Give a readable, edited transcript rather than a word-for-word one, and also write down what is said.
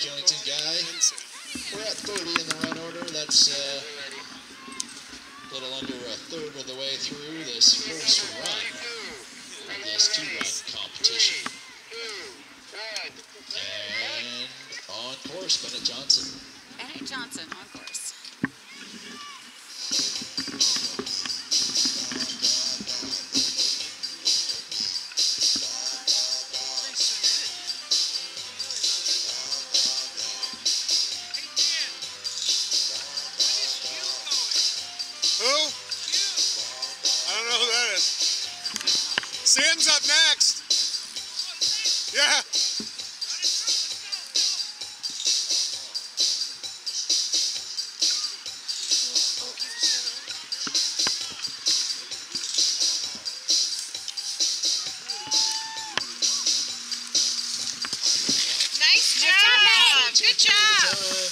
Killington guy. We're at 30 in the run order. That's a little under a third of the way through this first run of this two-run competition. And on course, Bennett Johnson. Bennett Johnson on course. Who? I don't know who that is. Sam's up next. Yeah. Nice job. Good job.